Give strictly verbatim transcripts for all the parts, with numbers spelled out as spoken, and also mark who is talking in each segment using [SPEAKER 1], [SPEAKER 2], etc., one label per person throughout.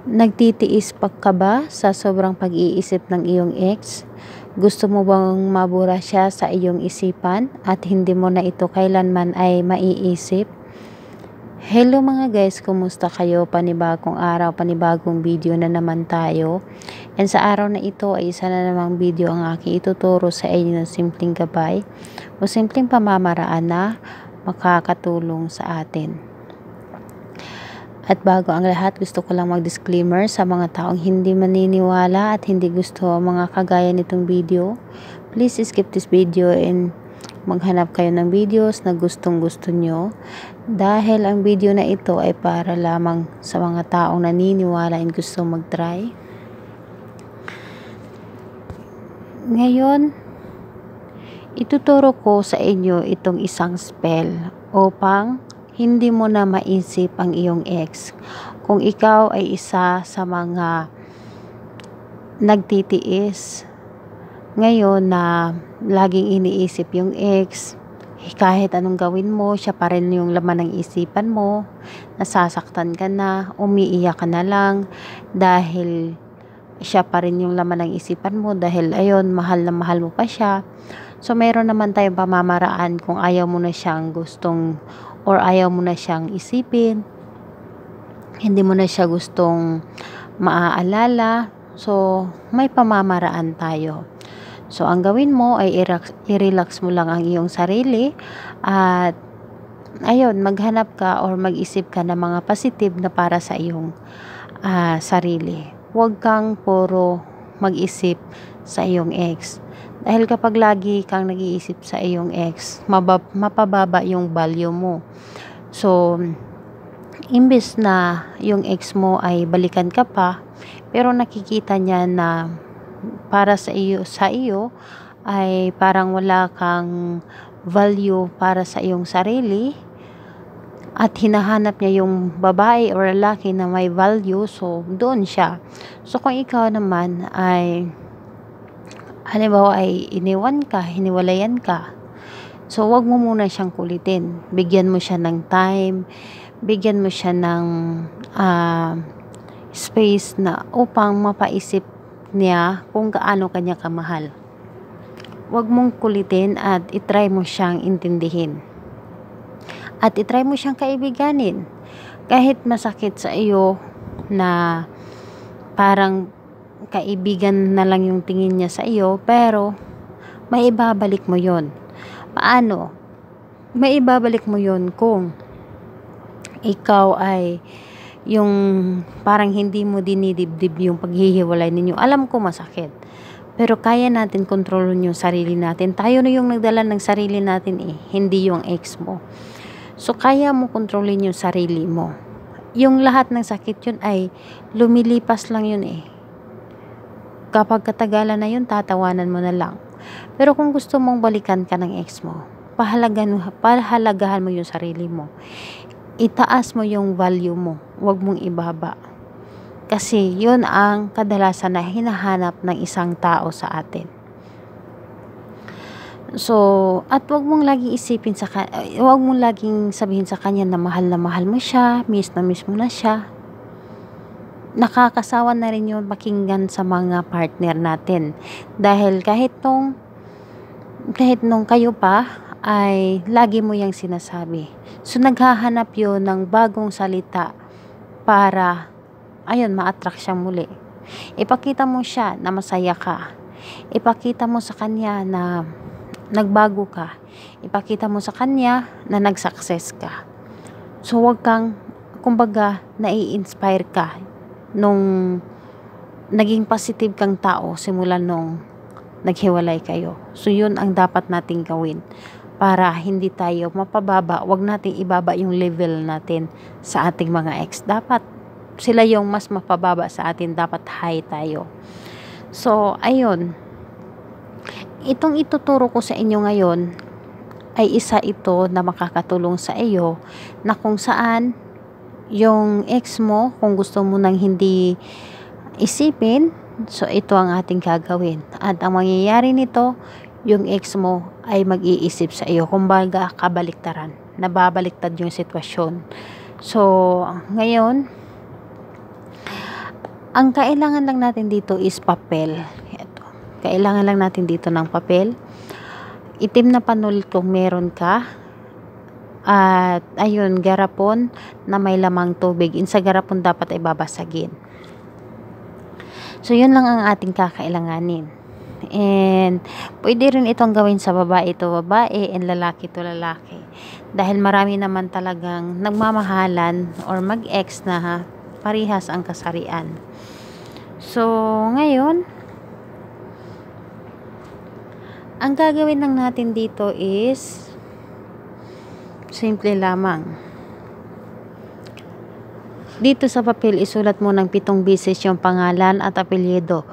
[SPEAKER 1] Nagtitiis pa ka ba sa sobrang pag-iisip ng iyong ex? Gusto mo bang mabura siya sa iyong isipan at hindi mo na ito kailanman ay maiisip? Hello mga guys, kumusta kayo? Panibagong araw, panibagong video na naman tayo. And sa araw na ito ay isa na namang video ang aking ituturo sa inyo ng simpleng gabay o simpleng pamamaraan na makakatulong sa atin. At bago ang lahat, gusto ko lang mag-disclaimer sa mga taong hindi maniniwala at hindi gusto ang mga kagaya nitong video. Please skip this video and maghanap kayo ng videos na gustong gusto nyo. Dahil ang video na ito ay para lamang sa mga taong naniniwala and gusto mag-try. Ngayon, ituturo ko sa inyo itong isang spell upang hindi mo na maisip ang iyong ex. Kung ikaw ay isa sa mga nagtitiis ngayon na laging iniisip yung ex, kahit anong gawin mo, siya pa rin yung laman ng isipan mo, nasasaktan ka na, umiiyak ka na lang dahil siya pa rin yung laman ng isipan mo, dahil ayun, mahal na mahal mo pa siya. So meron naman tayong pamamaraan kung ayaw mo na siyang gustong or ayaw mo na siyang isipin, hindi mo na siya gustong maaalala. So may pamamaraan tayo. So ang gawin mo ay i-relax mo lang ang iyong sarili at ayun, maghanap ka or mag-isip ka ng mga positive na para sa iyong uh, sarili. Huwag kang puro mag-isip sa iyong ex. Dahil kapag lagi kang nag-iisip sa iyong ex, mabab- mapababa yung value mo. So, imbes na yung ex mo ay balikan ka pa, pero nakikita niya na para sa iyo, sa iyo ay parang wala kang value para sa iyong sarili at hinahanap niya yung babae or lalaki na may value, so doon siya. So, kung ikaw naman ay halimbawa ay iniwan ka, hiniwalayan ka, so wag mo muna siyang kulitin. Bigyan mo siya ng time, bigyan mo siya ng uh, space na upang mapaisip niya kung gaano kanya kamahal. Wag mong kulitin at itry mo siyang intindihin. At itry mo siyang kaibiganin. Kahit masakit sa iyo na parang kaibigan na lang yung tingin niya sa iyo, pero may ibabalik mo yon. Paano? May ibabalik mo yon kung ikaw ay yung parang hindi mo dinidibdib yung paghihiwalay ninyo. Alam ko masakit, pero kaya natin kontrolin yung sarili natin. Tayo na yung nagdala ng sarili natin eh, hindi yung ex mo. So kaya mo kontrolin yung sarili mo. Yung lahat ng sakit yun ay lumilipas lang yun eh. Kapag katagalan na yun, tatawanan mo na lang. Pero kung gusto mong balikan ka ng ex mo, pahalagahan, pahalagahan mo yung sarili mo. Itaas mo yung value mo. Huwag mong ibaba. Kasi yun ang kadalasan na hinahanap ng isang tao sa atin. So, at huwag mong laging isipin sa kanya, huwag mong laging sabihin sa kanya na mahal na mahal mo siya, miss na miss mo na siya. Nakakasawa na rin yun pakinggan sa mga partner natin. Dahil kahit nung, kahit nung kayo pa, ay lagi mo yung sinasabi. So, naghahanap yun ng bagong salita para, ayun, ma-attract siyang muli. Ipakita mo siya na masaya ka. Ipakita mo sa kanya na nagbago ka. Ipakita mo sa kanya na nag-success ka. So, huwag kang, kumbaga, nai-inspire ka nung naging positive kang tao simula nung naghiwalay kayo. So, yun ang dapat nating gawin para hindi tayo mapababa. Huwag nating ibaba yung level natin sa ating mga ex. Dapat sila yung mas mapababa sa atin. Dapat high tayo. So, ayun. Itong ituturo ko sa inyo ngayon ay isa ito na makakatulong sa iyo na kung saan yung ex mo, kung gusto mo nang hindi isipin, so ito ang ating gagawin. At ang mangyayari nito, yung ex mo ay mag-iisip sa iyo. Kumbaga, kabaliktaran. Nababaliktad yung sitwasyon. So, ngayon, Ang kailangan lang natin dito is papel. Ito. Kailangan lang natin dito ng papel. Itim na panul kung meron ka. At ayun, garapon na may lamang tubig. In sa garapon dapat ay babasagin. So, yun lang ang ating kakailanganin. And, pwede rin itong gawin sa babae ito babae and lalaki to lalaki. Dahil marami naman talagang nagmamahalan or mag-ex na ha, parihas ang kasarian. So, ngayon, ang gagawin lang natin dito is simple lamang. Dito sa papel, isulat mo ng pitong beses yung pangalan at apelyido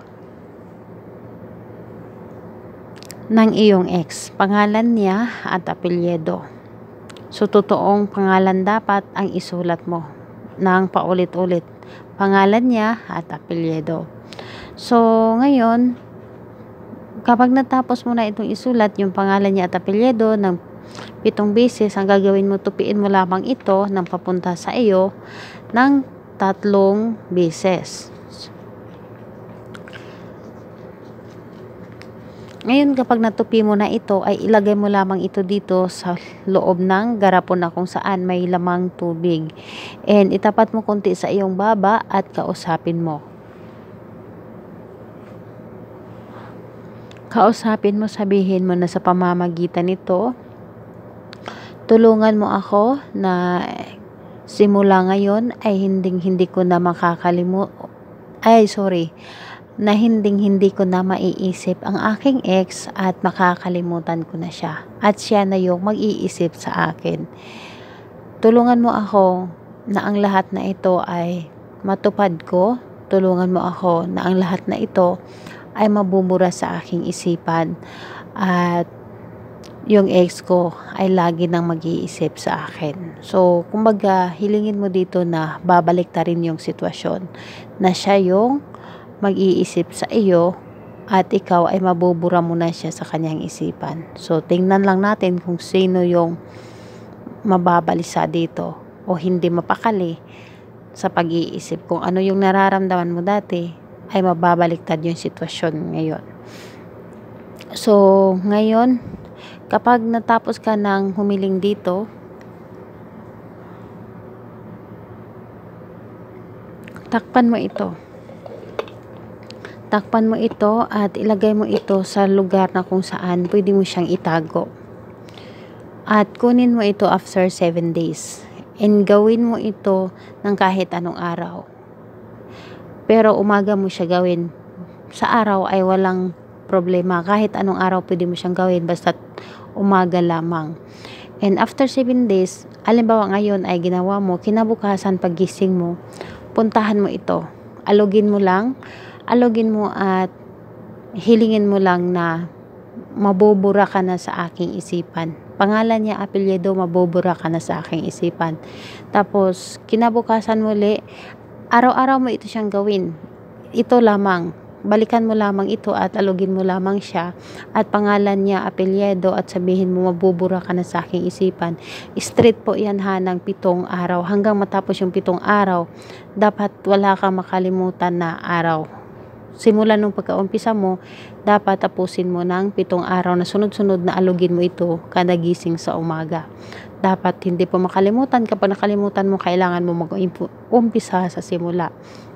[SPEAKER 1] ng iyong ex. Pangalan niya at apelyido. So, totoong pangalan dapat ang isulat mo ng paulit-ulit. Pangalan niya at apelyido. So, ngayon, kapag natapos mo na itong isulat yung pangalan niya at apelyido ng pitong beses, ang gagawin mo, tupiin mo lamang ito ng papunta sa iyo ng tatlong beses. Ngayon, kapag natupi mo na ito, ay ilagay mo lamang ito dito sa loob ng garapon na kung saan may lamang tubig. And itapat mo konti sa iyong baba at kausapin mo. Kausapin mo, sabihin mo na sa pamamagitan nito, tulungan mo ako na simula ngayon ay hinding hindi ko na makakalimut ay sorry na hinding hindi ko na maiisip ang aking ex at makakalimutan ko na siya at siya na yung mag-iisip sa akin. Tulungan mo ako na ang lahat na ito ay matupad ko. Tulungan mo ako na ang lahat na ito ay mabubura sa aking isipan at yung ex ko ay lagi nang mag-iisip sa akin. So, kumbaga, hilingin mo dito na babalik ta rin yung sitwasyon na siya yung mag-iisip sa iyo at ikaw ay mabubura mo na siya sa kanyang isipan. So, tingnan lang natin kung sino yung mababalisa dito o hindi mapakali sa pag-iisip. Kung ano yung nararamdaman mo dati, ay mababaliktad yung sitwasyon ngayon. So, ngayon, kapag natapos ka ng humiling dito, takpan mo ito. Takpan mo ito at ilagay mo ito sa lugar na kung saan pwede mo siyang itago. At kunin mo ito after seven days. And gawin mo ito ng kahit anong araw. Pero umaga mo siya gawin. Sa araw ay walang problema. Kahit anong araw pwede mo siyang gawin basta umaga lamang. And after seven days, halimbawa ngayon ay ginawa mo, kinabukasan pagising mo, puntahan mo ito. Alugin mo lang, alugin mo at hilingin mo lang na mabubura ka na sa aking isipan. Pangalan niya, apelyido, mabubura ka na sa aking isipan. Tapos, kinabukasan muli, araw-araw mo ito siyang gawin. Ito lamang. Balikan mo lamang ito at alugin mo lamang siya at pangalan niya, apelyido at sabihin mo mabubura ka na sa aking isipan. Straight po yan ha ng pitong araw. Hanggang matapos yung pitong araw, dapat wala kang makalimutan na araw. Simula nung pagka-umpisa mo, dapat tapusin mo ng pitong araw na sunod-sunod na alugin mo ito kada gising sa umaga. Dapat hindi po makalimutan. Kapag nakalimutan mo, kailangan mo mag-umpisa sa simula.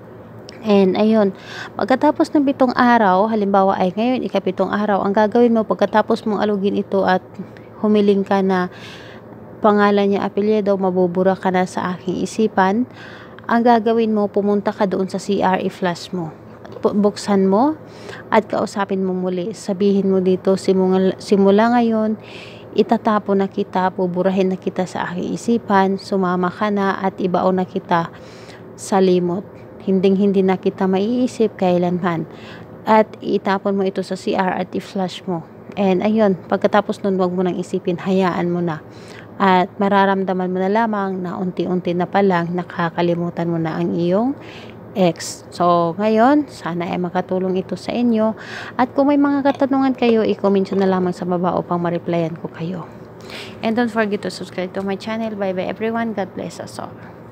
[SPEAKER 1] And ayun, pagkatapos ng pitong araw, halimbawa ay ngayon ikapitong araw, ang gagawin mo pagkatapos mong alugin ito at humiling ka na pangalan niya, apelyido, mabubura ka na sa aking isipan, ang gagawin mo, pumunta ka doon sa C R, i-flash mo. Buksan mo at kausapin mo muli. Sabihin mo dito, simula, simula ngayon, itatapo na kita, buburahin na kita sa aking isipan, sumama ka na at ibaon na kita sa limot. Hinding-hindi na kita maiisip kailanman. At itapon mo ito sa C R at i-flush mo. And ayun, pagkatapos nun, wag mo nang isipin, hayaan mo na. At mararamdaman mo na lamang na unti-unti na palang nakakalimutan mo na ang iyong ex. So, ngayon, sana ay makatulong ito sa inyo. At kung may mga katanungan kayo, i-comment nyo na lamang sa baba upang ma-replyan ko kayo. And don't forget to subscribe to my channel. Bye-bye everyone. God bless us all.